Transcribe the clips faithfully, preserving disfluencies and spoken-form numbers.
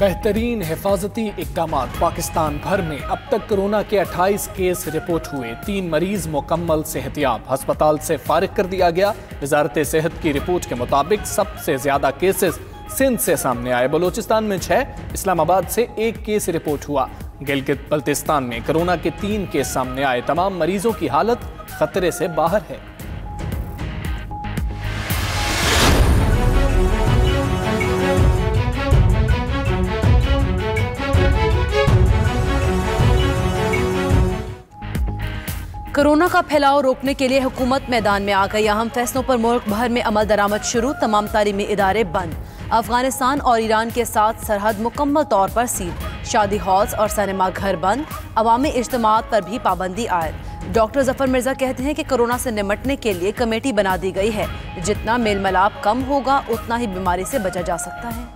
बेहतरीन हिफाजती इकदामात। पाकिस्तान भर में अब तक कोरोना के अट्ठाईस केस रिपोर्ट हुए, तीन मरीज मुकम्मल सेहतियाब, अस्पताल से फारिग कर दिया गया। वजारत सेहत की रिपोर्ट के मुताबिक सबसे ज्यादा केसेस सिंध से सामने आए। बलूचिस्तान में छह, इस्लामाबाद से एक केस रिपोर्ट हुआ। गिलगित बल्तिस्तान में कोरोना के तीन केस सामने आए। तमाम मरीजों की हालत खतरे से बाहर है। कोरोना का फैलाव रोकने के लिए हुकूमत मैदान में आ गई। अहम फैसलों पर मुल्क भर में अमल दरामद शुरू, तमाम तालीमी इदारे बंद। अफगानिस्तान और ईरान के साथ सरहद मुकम्मल तौर पर सील, शादी हॉल्स और सिनेमा घर बंद, अवामी इज्तिमात पर भी पाबंदी आयद। डॉक्टर जफर मिर्जा कहते हैं कि कोरोना से निपटने के लिए कमेटी बना दी गई है। जितना मेल मिलाप कम होगा उतना ही बीमारी से बचा जा सकता है।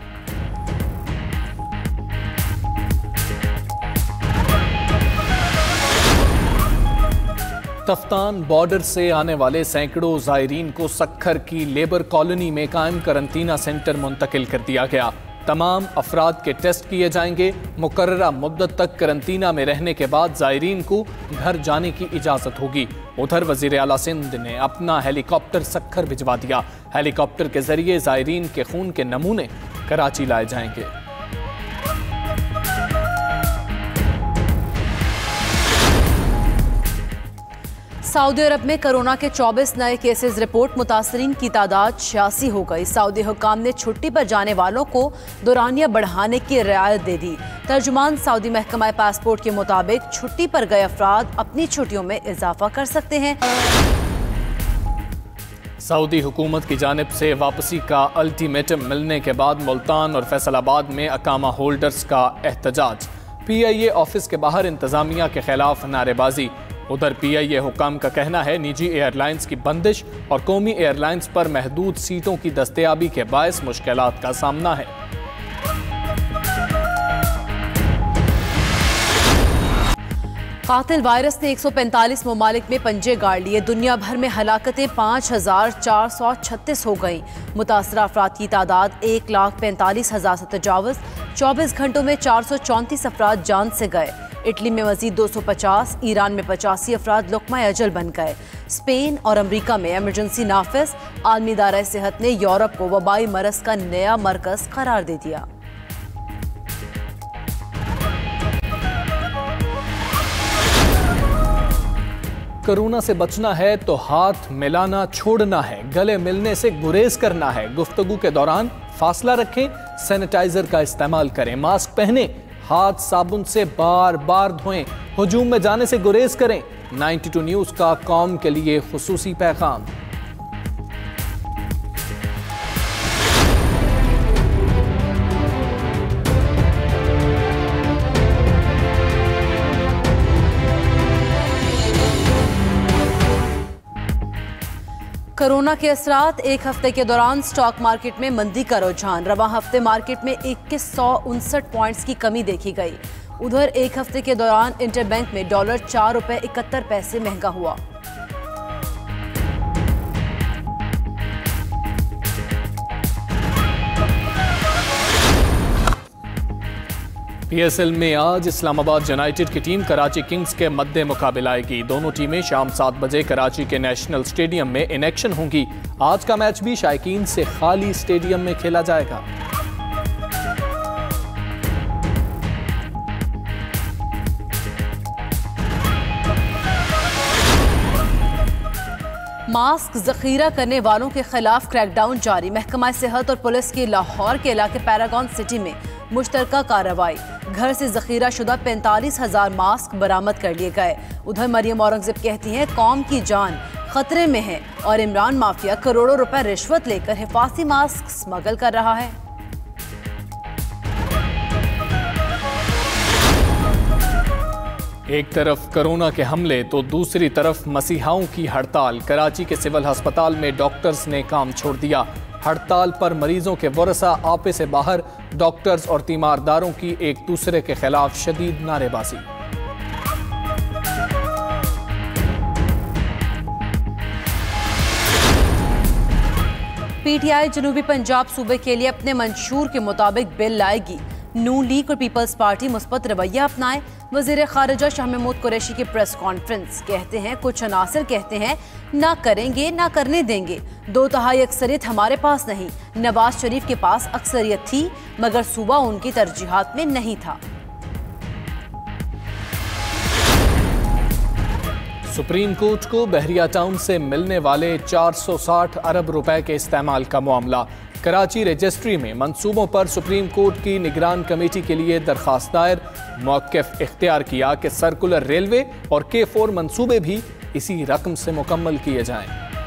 तफ्तान बॉर्डर से आने वाले सैकड़ों ज़ायरीन को सक्खर की लेबर कॉलोनी में कायम करंतना सेंटर मुंतकिल कर दिया गया। तमाम अफराद के टेस्ट किए जाएंगे। मुकर्ररा मुद्दत तक करंतना में रहने के बाद ज़ायरीन को घर जाने की इजाज़त होगी। उधर वज़ीर आला सिंध ने अपना हेलीकॉप्टर सक्खर भिजवा दिया। हेलीकॉप्टर के जरिए ज़ायरीन के खून के नमूने कराची लाए जाएंगे। सऊदी अरब में कोरोना के चौबीस नए केसेस रिपोर्ट, मुतासरीन की तादाद छियासी हो गई। सऊदी हुकाम ने छुट्टी पर जाने वालों को दौरानिया बढ़ाने की रियायत दे दी। तर्जुमान सऊदी महकमा पासपोर्ट के मुताबिक छुट्टी पर गए अफराद अपनी छुट्टियों में इजाफा कर सकते हैं। सऊदी हुकूमत की जानिब से वापसी का अल्टीमेटम मिलने के बाद मुल्तान और फैसलाबाद में अकामा होल्डर्स का एहतजाज। पी आई ए ऑफिस के बाहर इंतजामिया के खिलाफ नारेबाजी। उधर पी आई ए हुकाम का कहना है निजी एयरलाइंस की बंदिश और कौमी एयरलाइंस पर महदूद सीटों की दस्तयाबी के बायस मुश्किलात का सामना है। कातिल वायरस ने एक सौ पैंतालीस ममालिक में पंजे गाड़ लिए। दुनिया भर में हलाकतें पाँच हजार चार सौ छत्तीस हो गई। मुतासरा अफराद की तादाद एक लाख पैंतालीस हजार से तजावज़। चौबीस घंटों में चार सौ चौंतीस अफराद जान से गए। इटली में मजीद दो सौ पचास, ईरान में पचासी अफराद लुक़मा अजल बन गए। स्पेन और अमरीका में एमरजेंसी नाफिज। आलमी इदारा सेहत ने यूरोप को वबाई मरज का नया मरकज करार दे दिया। कोरोना से बचना है तो हाथ मिलाना छोड़ना है, गले मिलने से गुरेज करना है। गुफ्तगू के दौरान फासला रखें, सैनिटाइजर का इस्तेमाल करें, मास्क पहने, हाथ साबुन से बार बार धोएं, हुजूम में जाने से गुरेज करें। बानवे न्यूज़ का कौम के लिए खुसूसी पैगाम। कोरोना के असरात, एक हफ्ते के दौरान स्टॉक मार्केट में मंदी का रुझान। रवा हफ्ते मार्केट में इक्कीस सौ उनसठ पॉइंट्स की कमी देखी गई। उधर एक हफ्ते के दौरान इंटरबैंक में डॉलर चार रुपए इकहत्तर पैसे महंगा हुआ। पी एस एल में आज इस्लामाबाद यूनाइटेड की टीम कराची किंग्स के मद्दे मुकाबला आएगी। दोनों टीमें शाम सात बजे कराची के नेशनल स्टेडियम में इन एक्शन होंगी। आज का मैच भी शायकीन से खाली स्टेडियम में खेला जाएगा। मास्क जखीरा करने वालों के खिलाफ क्रैकडाउन जारी। महकमा सेहत और पुलिस की लाहौर के इलाके पैरागॉन सिटी में मुश्तरका कार्रवाई। घर से जखीरा शुदा पैंतालीस हजार मास्क बरामद कर लिए गए। उधर मरियम औरंगजेब कहती हैं कौम की जान खतरे में है और इमरान माफिया करोड़ों रुपए रिश्वत लेकर हिफाजती मास्क स्मगल कर रहा है। एक तरफ कोरोना के हमले तो दूसरी तरफ मसीहाओं की हड़ताल। कराची के सिविल अस्पताल में डॉक्टर्स ने काम छोड़ दिया। हड़ताल पर मरीजों के वरसा आपे से बाहर। डॉक्टर्स और तीमारदारों की एक दूसरे के खिलाफ शदीद नारेबाजी। पीटीआई जनूबी पंजाब सूबे के लिए अपने मंशूर के मुताबिक बिल लाएगी। नून लीग और पीपल्स पार्टी मुस्बत रवैया अपनाए। वजीर खारिजा शाह महमूद कुरैशी की प्रेस कॉन्फ्रेंस, कहते हैं कुछ अनासर कहते हैं ना करेंगे ना करने देंगे, दो तिहाई अक्सरियत हमारे पास नहीं। नवाज शरीफ के पास अक्सरियत थी मगर सूबा उनकी तरजीहात में नहीं था। सुप्रीम कोर्ट को बहरिया टाउन से मिलने वाले चार सौ साठ अरब रुपए के इस्तेमाल का मामला। कराची रजिस्ट्री में मंसूबों पर सुप्रीम कोर्ट की निगरान कमेटी के लिए दरखास्त दायर। मौक़िफ़ इख्तियार किया कि सर्कुलर रेलवे और के फोर मंसूबे भी इसी रकम से मुकम्मल किए जाएं।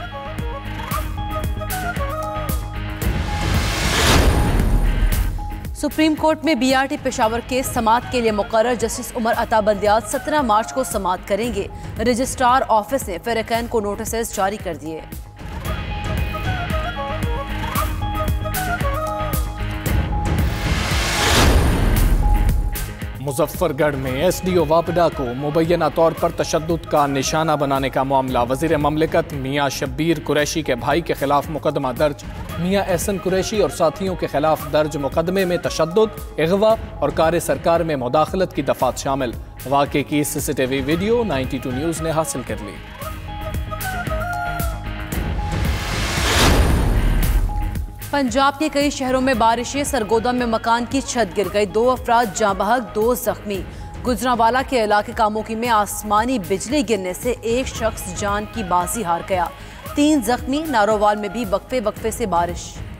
सुप्रीम कोर्ट में बीआरटी पेशावर केस समाअत के लिए मुकर्रर जस्टिस उमर अता बंदियाल सत्रह मार्च को समाअत करेंगे। रजिस्ट्रार ऑफिस ने फ़रीक़ैन को नोटिस जारी कर दिए। मुजफ्फरगढ़ में एस डी ओ वापडा को मुबैना तौर पर तशद्दुद का निशाना बनाने का मामला। वज़ीर ममलिकत मियाँ शब्बीर कुरैशी के भाई के खिलाफ मुकदमा दर्ज। मियाँ एहसन कुरैशी और साथियों के खिलाफ दर्ज मुकदमे में तशद्दुद, अगवा और कार सरकार में मुदाखलत की दफात शामिल। वाक़े की CCTV video ninety two News ने हासिल कर ली। पंजाब के कई शहरों में बारिशें, सरगोदा में मकान की छत गिर गई, दो अफराद जाँ बहक, दो जख्मी। गुजरांवाला के इलाके कामोकी में आसमानी बिजली गिरने से एक शख्स जान की बाजी हार गया, तीन जख्मी। नारोवाल में भी वक्फे वक्फे से बारिश।